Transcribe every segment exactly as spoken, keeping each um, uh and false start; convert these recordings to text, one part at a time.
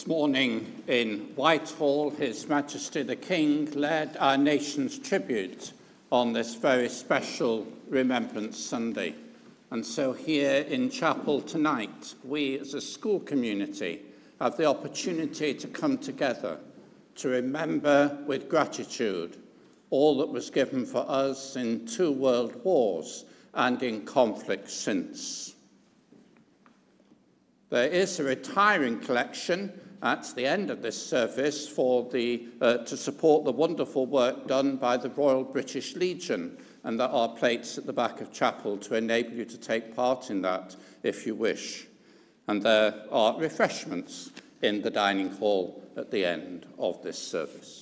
morning in Whitehall, His Majesty the King led our nation's tribute on this very special Remembrance Sunday. And so here in chapel tonight, we as a school community have the opportunity to come together to remember with gratitude all that was given for us in two world wars and in conflict since. There is a retiring collection at the end of this service for the, uh, to support the wonderful work done by the Royal British Legion, and there are plates at the back of chapel to enable you to take part in that if you wish. And there are refreshments in the dining hall at the end of this service.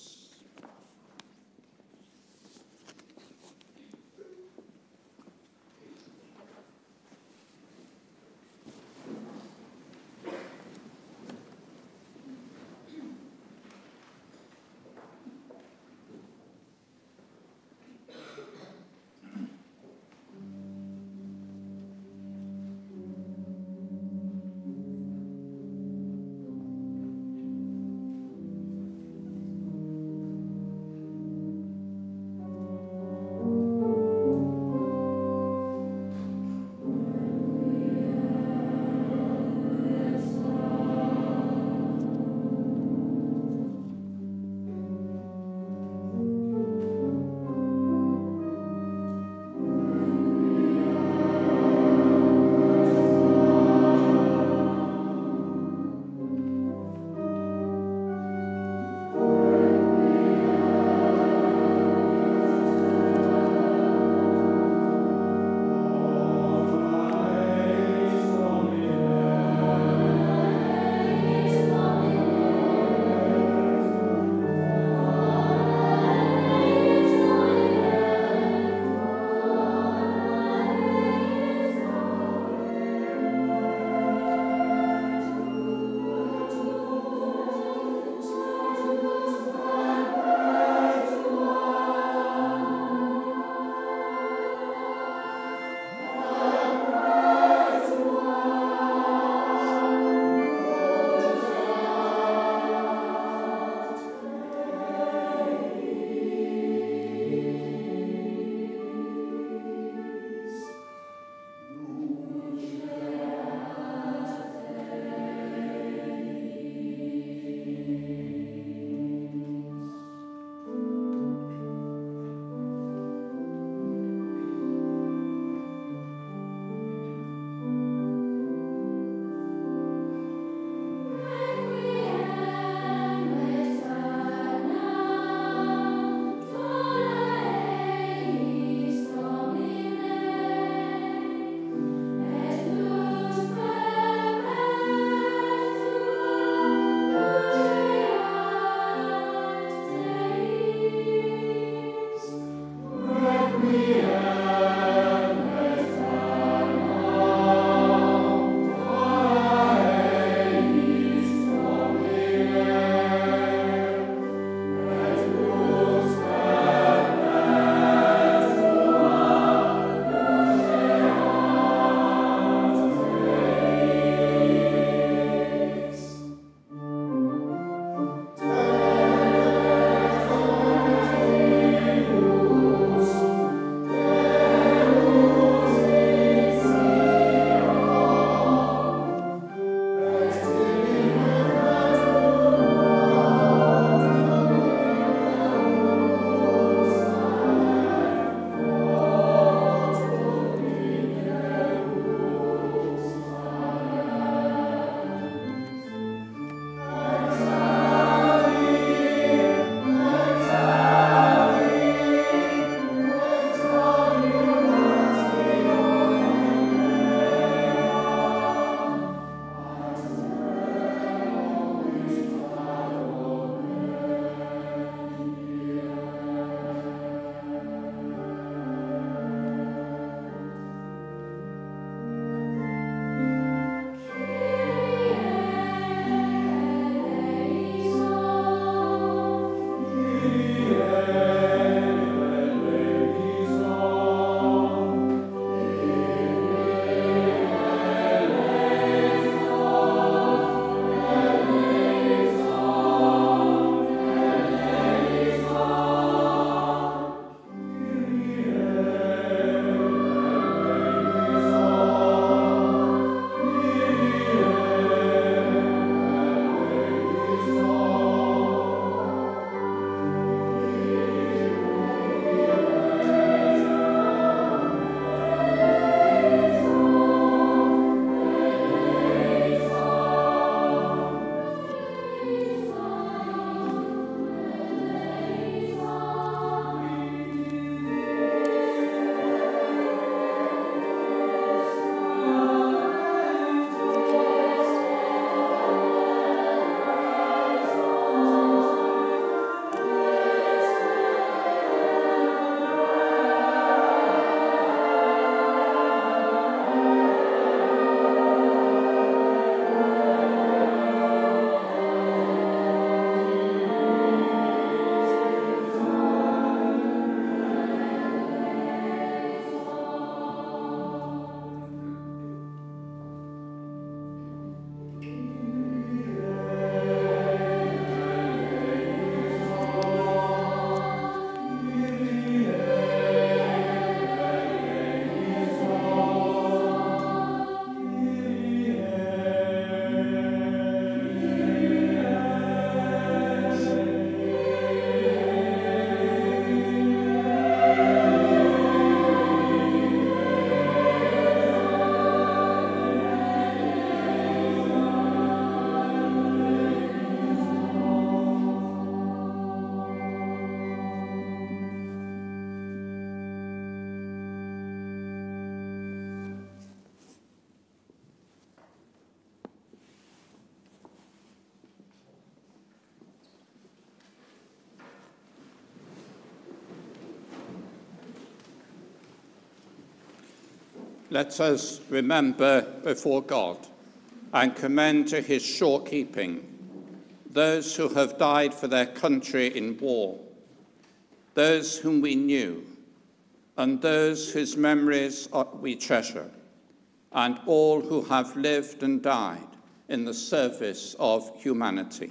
let us remember before God and commend to his sure keeping those who have died for their country in war, those whom we knew, and those whose memories we treasure, and all who have lived and died in the service of humanity.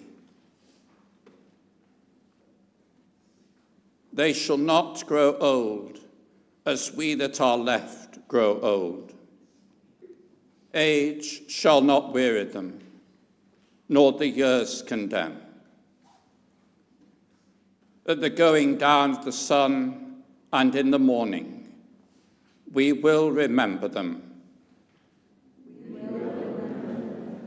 They shall not grow old, as we that are left grow old. Age shall not weary them, nor the years condemn. At the going down of the sun and in the morning, we will remember them. We will remember them.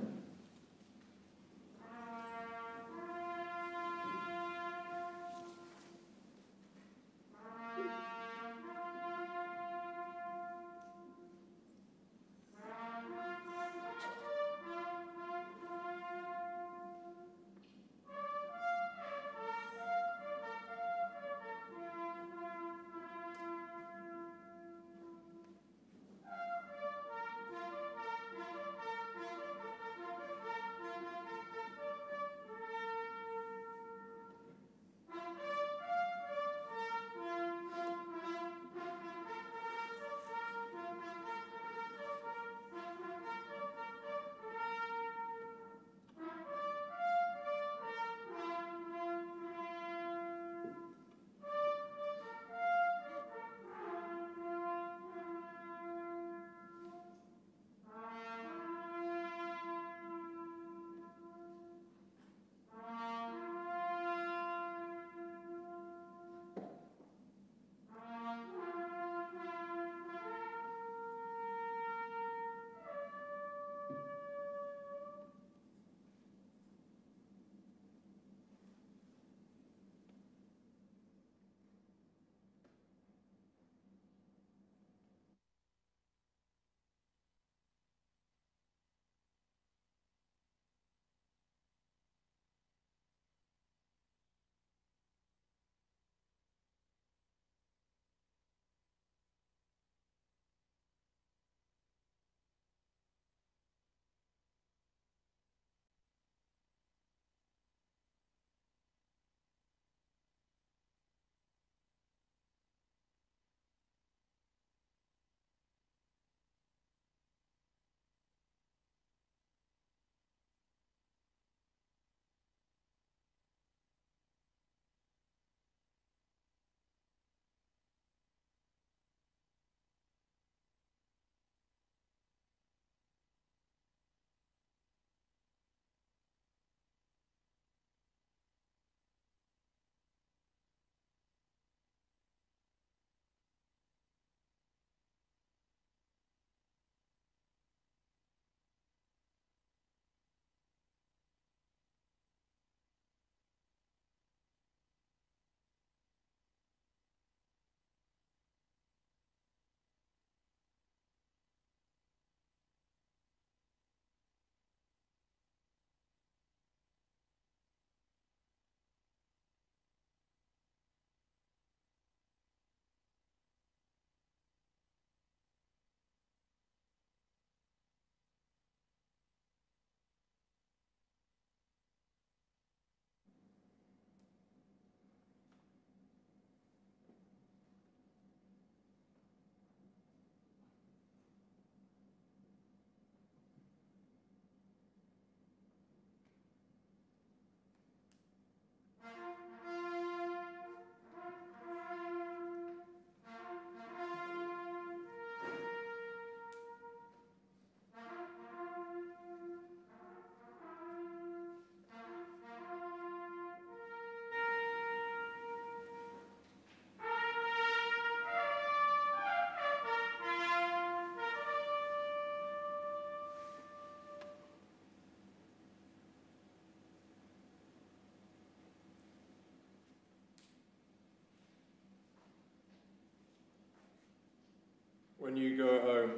When you go home,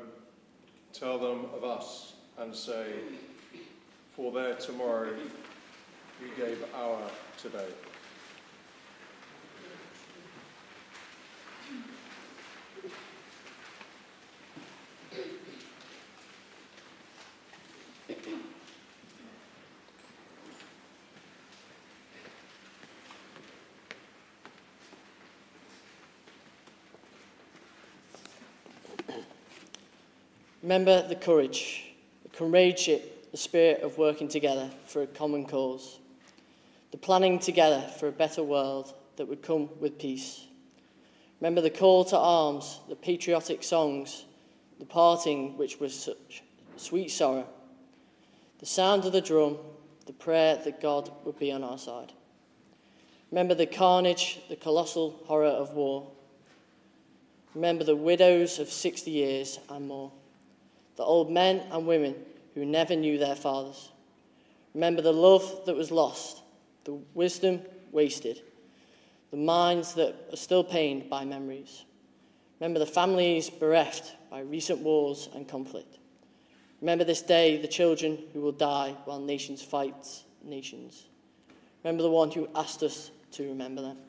tell them of us and say, for their tomorrow we gave our today. Remember the courage, the comradeship, the spirit of working together for a common cause, the planning together for a better world that would come with peace. Remember the call to arms, the patriotic songs, the parting which was such sweet sorrow, the sound of the drum, the prayer that God would be on our side. Remember the carnage, the colossal horror of war. Remember the widows of sixty years and more, the old men and women who never knew their fathers. Remember the love that was lost, the wisdom wasted, the minds that are still pained by memories. Remember the families bereft by recent wars and conflict. Remember this day the children who will die while nations fight nations. Remember the one who asked us to remember them.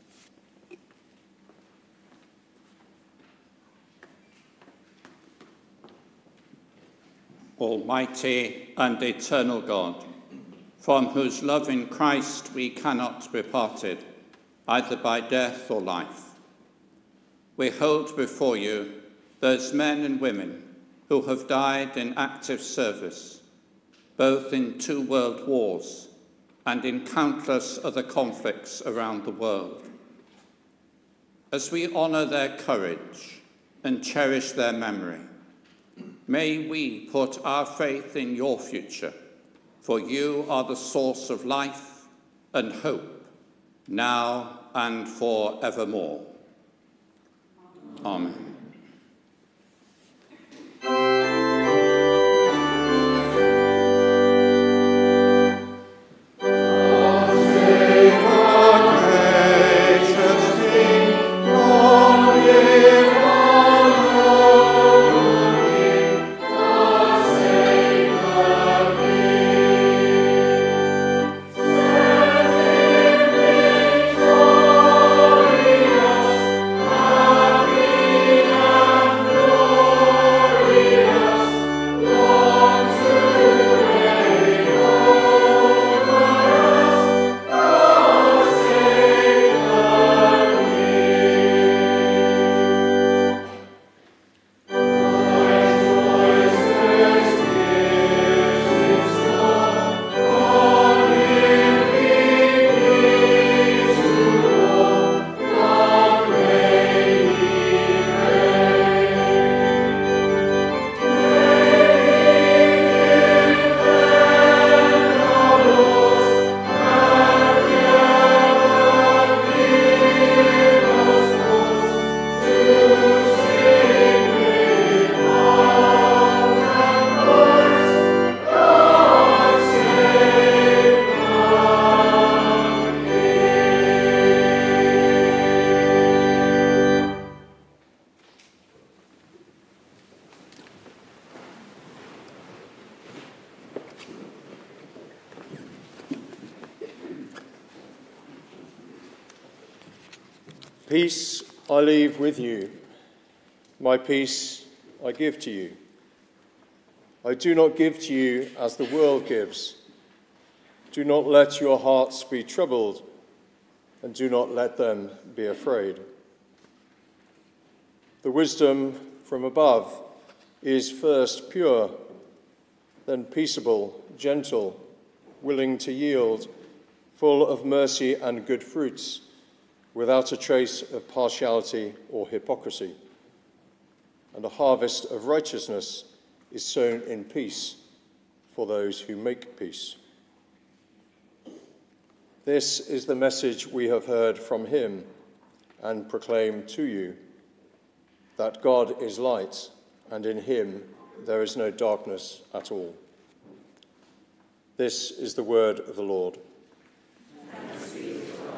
Almighty and eternal God, from whose love in Christ we cannot be parted, either by death or life, we hold before you those men and women who have died in active service, both in two world wars and in countless other conflicts around the world. As we honour their courage and cherish their memory, may we put our faith in your future, for you are the source of life and hope, now and forevermore. Amen. Peace I leave with you, my peace I give to you. I do not give to you as the world gives. Do not let your hearts be troubled, and do not let them be afraid. The wisdom from above is first pure, then peaceable, gentle, willing to yield, full of mercy and good fruits, without a trace of partiality or hypocrisy. And a harvest of righteousness is sown in peace for those who make peace. This is the message we have heard from him and proclaim to you, that God is light, and in him there is no darkness at all. This is the word of the Lord. Thanks be to God.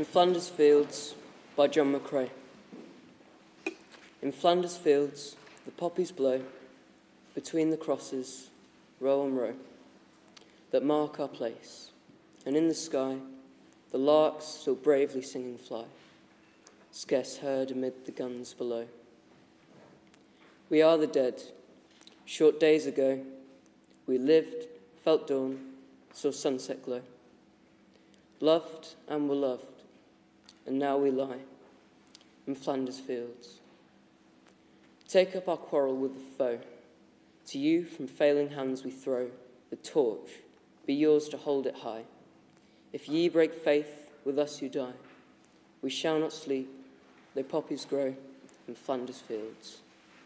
In Flanders Fields by John McCrae. In Flanders Fields, the poppies blow between the crosses, row on row, that mark our place, and in the sky, the larks still bravely singing fly, scarce heard amid the guns below. We are the dead. Short days ago, we lived, felt dawn, saw sunset glow, loved and were loved, and now we lie in Flanders Fields. Take up our quarrel with the foe. To you from failing hands we throw the torch, be yours to hold it high. If ye break faith, with us you die. We shall not sleep, though poppies grow in Flanders Fields.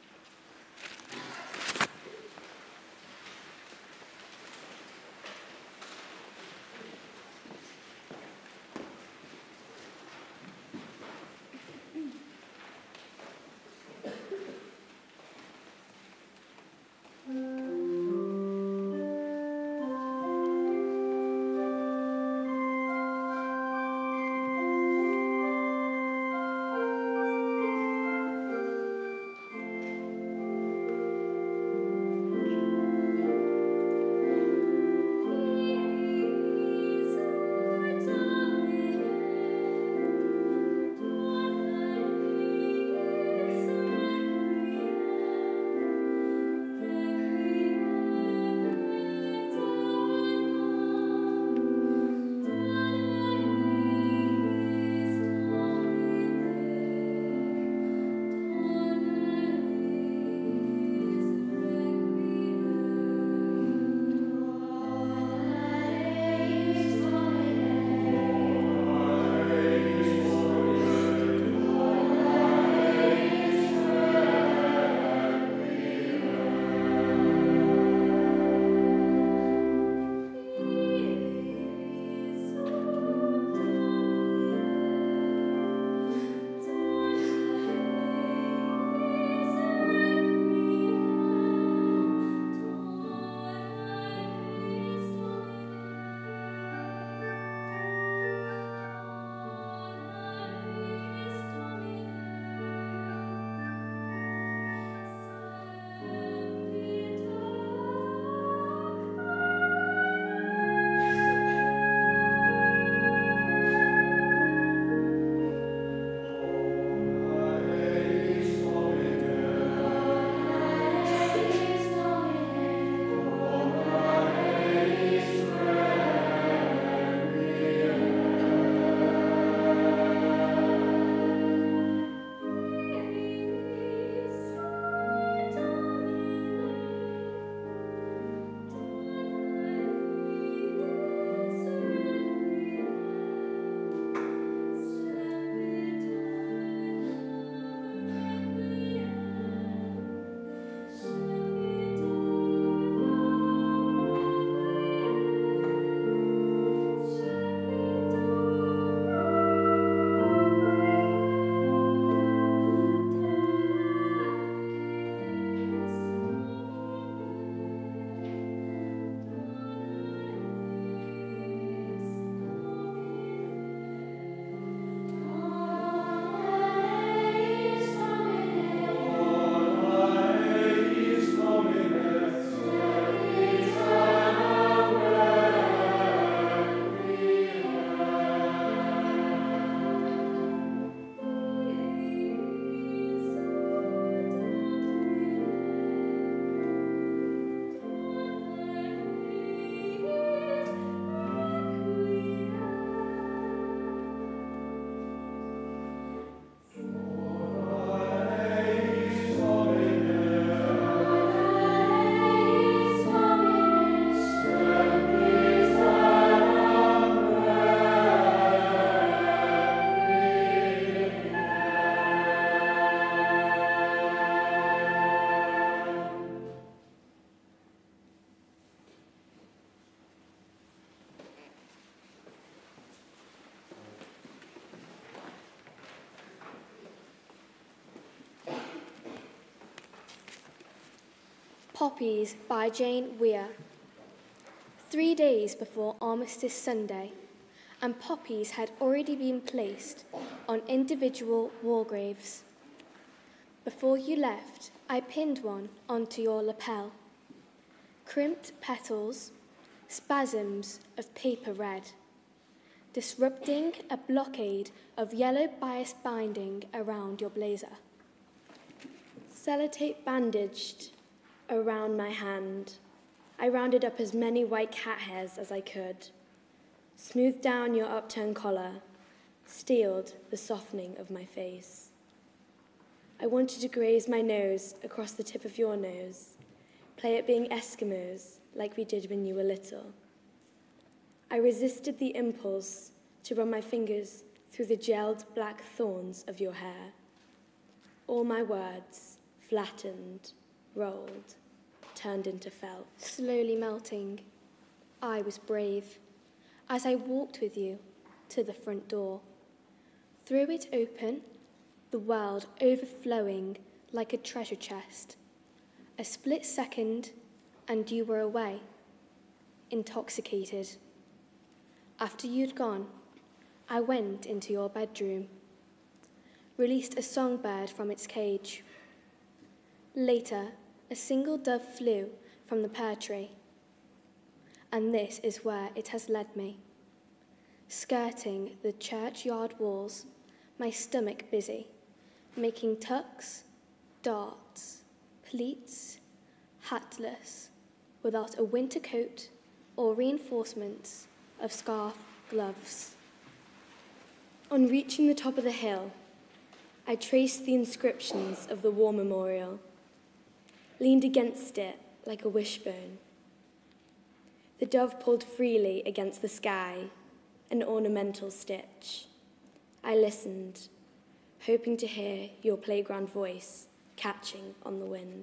Poppies by Jane Weir. Three days before Armistice Sunday, and poppies had already been placed on individual wall graves. Before you left, I pinned one onto your lapel. Crimped petals, spasms of paper red, disrupting a blockade of yellow bias binding around your blazer. Sellotape bandaged around my hand, I rounded up as many white cat hairs as I could, smoothed down your upturned collar, steeled the softening of my face. I wanted to graze my nose across the tip of your nose, play at being Eskimos like we did when you were little. I resisted the impulse to run my fingers through the gelled black thorns of your hair. All my words, flattened, rolled, turned into felt. Slowly melting, I was brave as I walked with you to the front door. Threw it open, the world overflowing like a treasure chest. A split second, and you were away, intoxicated. After you'd gone, I went into your bedroom, released a songbird from its cage. Later, a single dove flew from the pear tree. And this is where it has led me, skirting the churchyard walls, my stomach busy, making tucks, darts, pleats, hatless, without a winter coat or reinforcements of scarf, gloves. On reaching the top of the hill, I traced the inscriptions of the war memorial, leaned against it like a wishbone. The dove pulled freely against the sky, an ornamental stitch. I listened, hoping to hear your playground voice catching on the wind.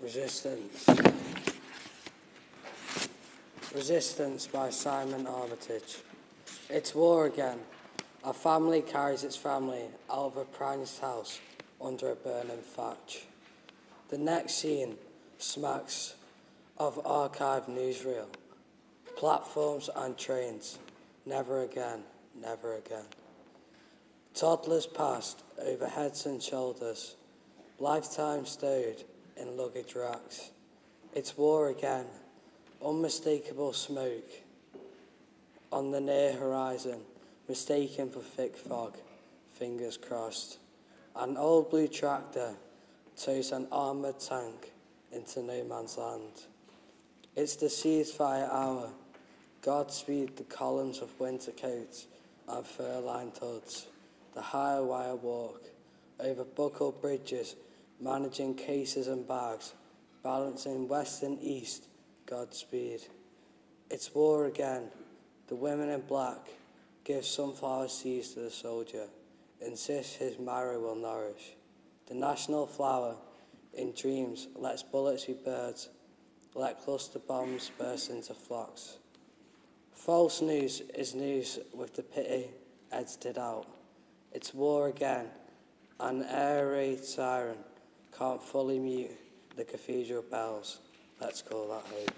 Resistance. Resistance by Simon Armitage. It's war again. A family carries its family out of a pranced house under a burning thatch. The next scene smacks of archived newsreel. Platforms and trains. Never again, never again. Toddlers passed over heads and shoulders. Lifetime stowed in luggage racks. It's war again. Unmistakable smoke on the near horizon, mistaken for thick fog, fingers crossed. An old blue tractor tows an armoured tank into no man's land. It's the ceasefire hour. Godspeed the columns of winter coats and fur-lined hoods. The higher wire walk over buckled bridges, managing cases and bags, balancing west and east, Godspeed. It's war again. The women in black give sunflower seeds to the soldier, insist his marrow will nourish. The national flower, in dreams, lets bullets be birds, let cluster bombs burst into flocks. False news is news with the pity edited out. It's war again. An air raid siren can't fully mute the cathedral bells. Let's call that hope.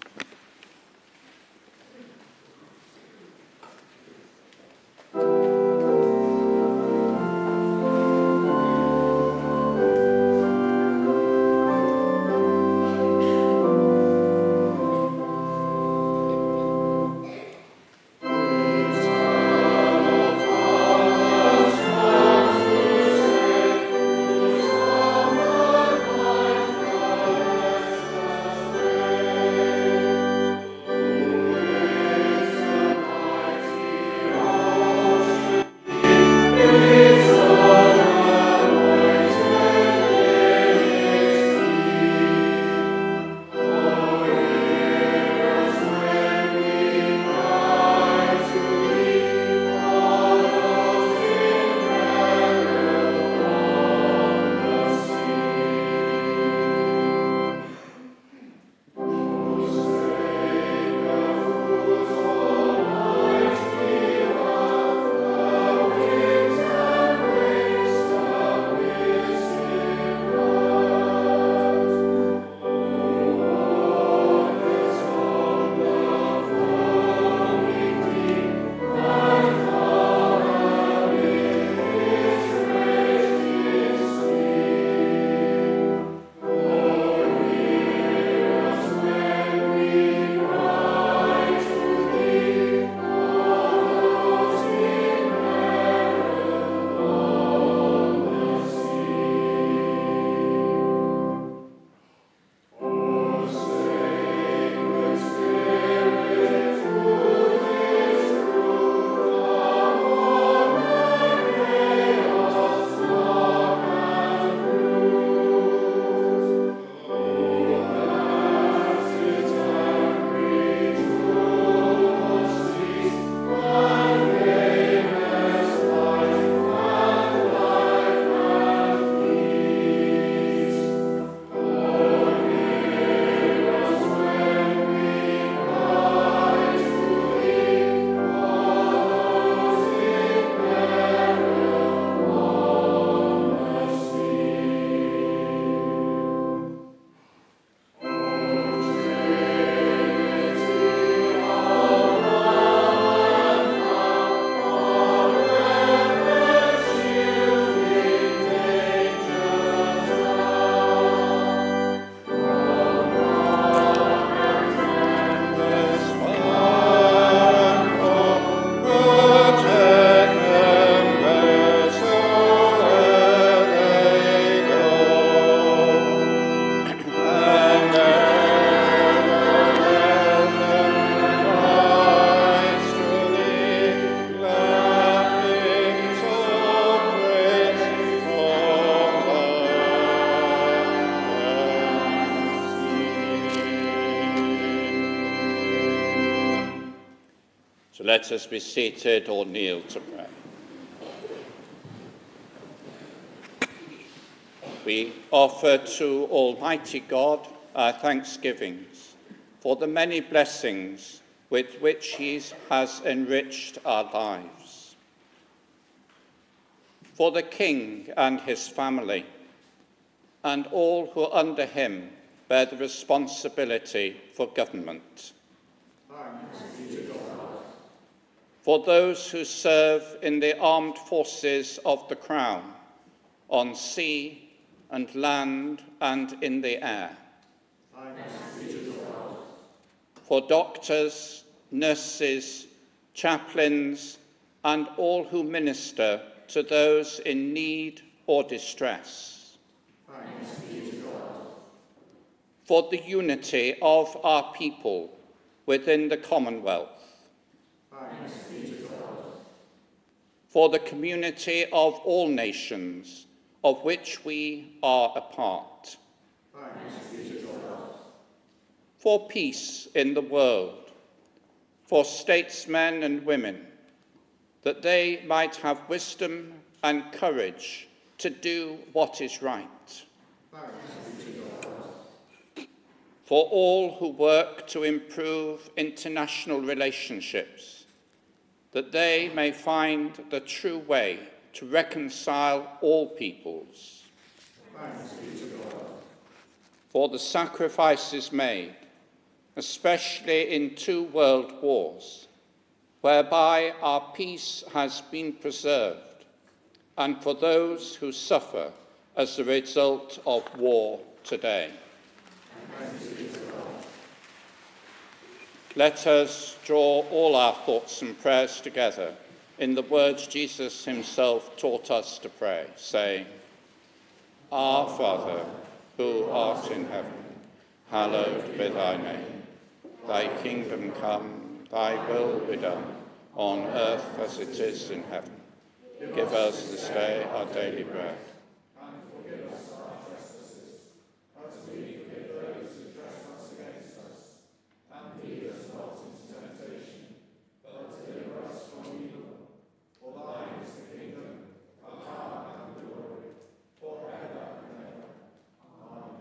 So let us be seated or kneel to pray. We offer to Almighty God our thanksgivings for the many blessings with which he has enriched our lives. For the King and his family, and all who under him bear the responsibility for government. Thanks be to God. For those who serve in the armed forces of the Crown, on sea and land and in the air. Thanks be to God. For doctors, nurses, chaplains, and all who minister to those in need or distress. Thanks be to God. For the unity of our people within the Commonwealth. Thanks be to God. For the community of all nations of which we are a part. Thanks be to God. For peace in the world, for statesmen and women, that they might have wisdom and courage to do what is right. Thanks be to God. For all who work to improve international relationships, that they may find the true way to reconcile all peoples. Thanks be to God. For the sacrifices made, especially in two world wars, whereby our peace has been preserved, and for those who suffer as a result of war today. Thanks be to God. Let us draw all our thoughts and prayers together in the words Jesus himself taught us to pray, saying, Our Father, who art in heaven, hallowed be thy name. Thy kingdom come, thy will be done, on earth as it is in heaven. Give us this day our daily bread. And forgive us our trespasses, as we forgive those who trespass against us. And lead us not into temptation, but deliver us from evil. For thine is the kingdom, the power, and the glory, forever and ever. Amen.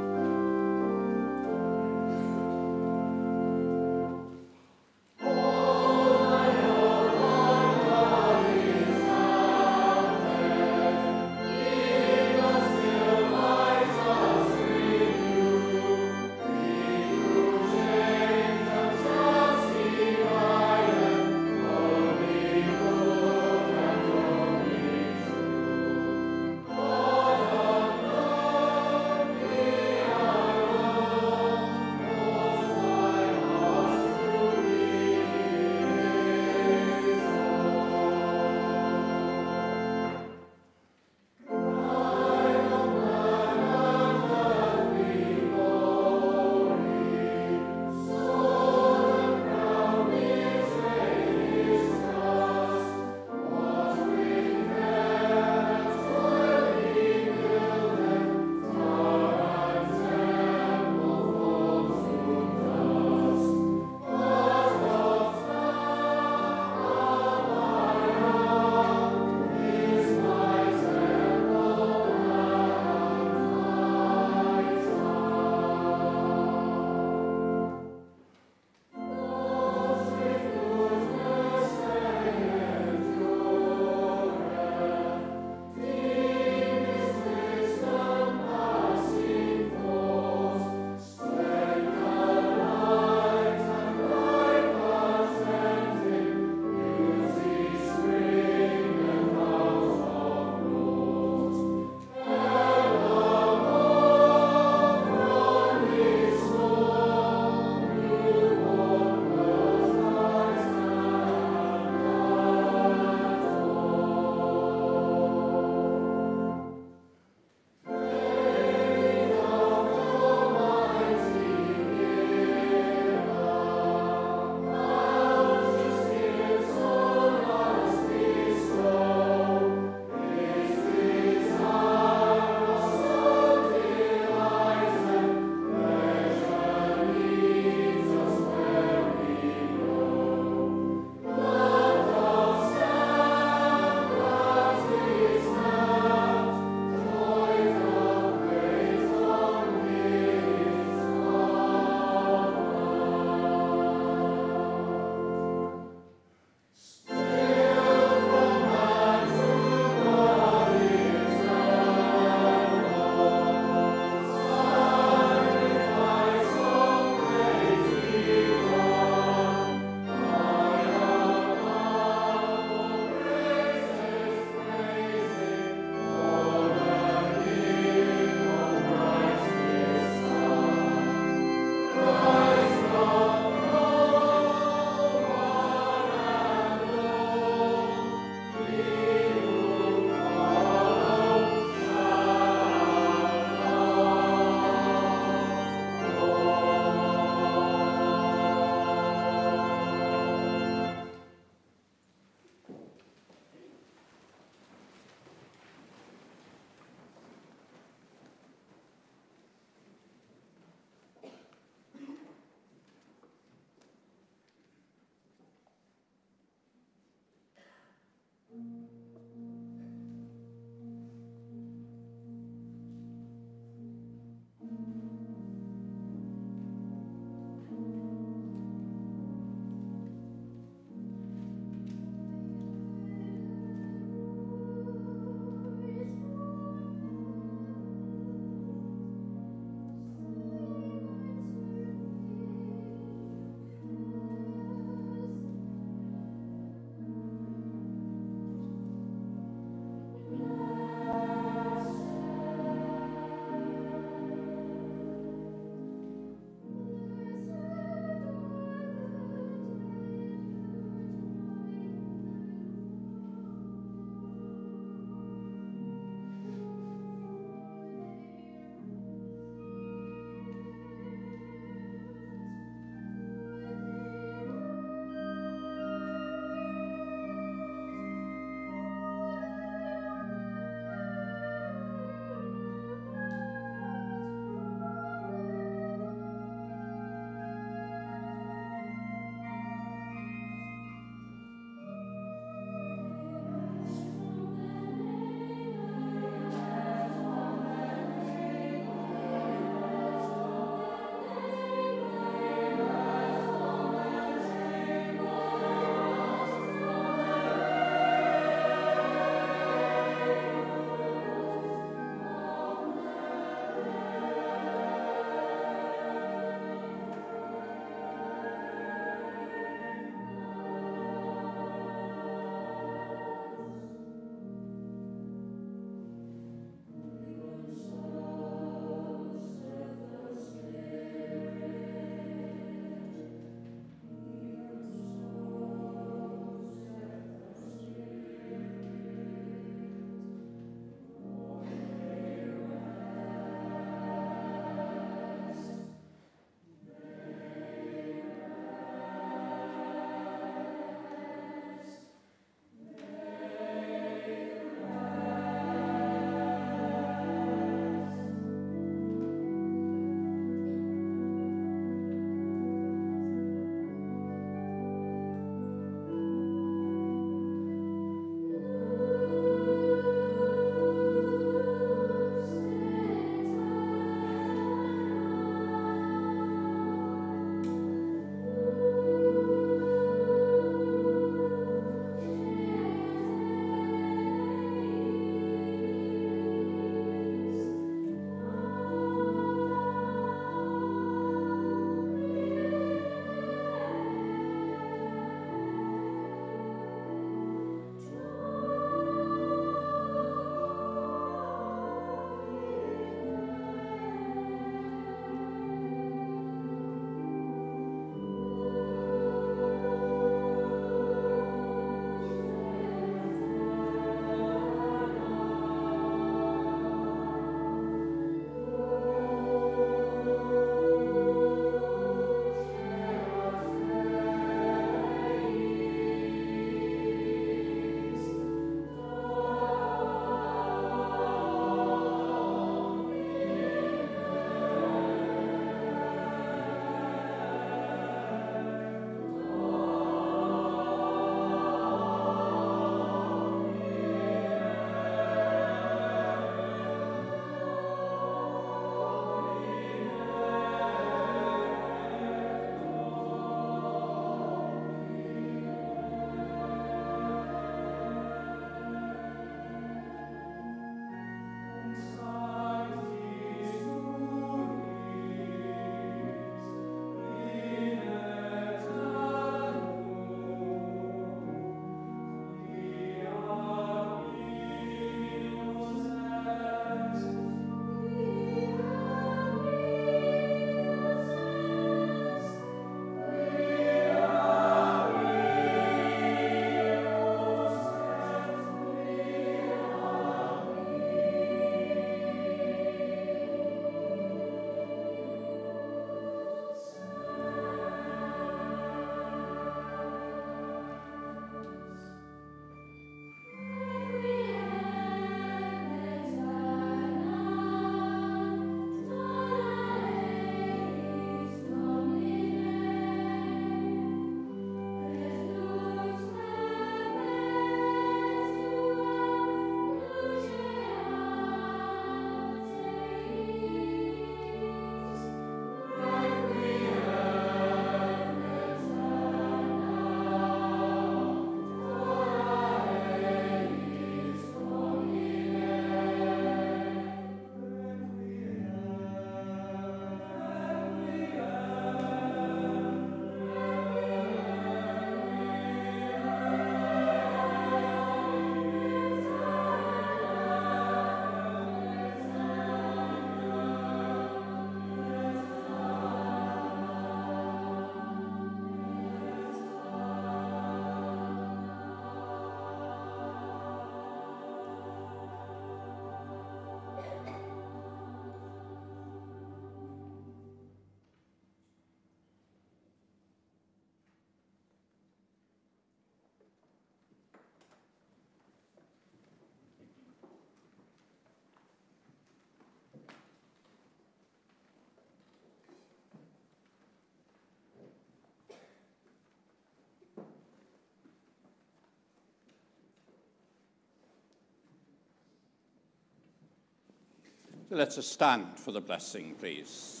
Let us stand for the blessing, please.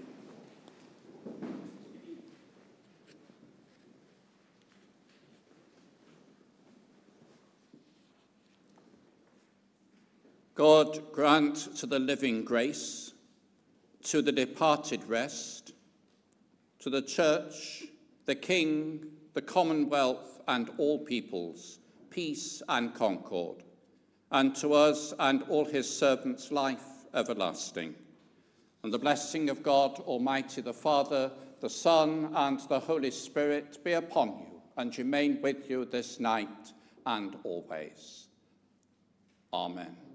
God grant to the living grace, to the departed rest, to the Church, the King, the Commonwealth, and all peoples, peace and concord, and to us and all his servants life everlasting. And the blessing of God Almighty, the Father, the Son, and the Holy Spirit be upon you and remain with you this night and always. Amen.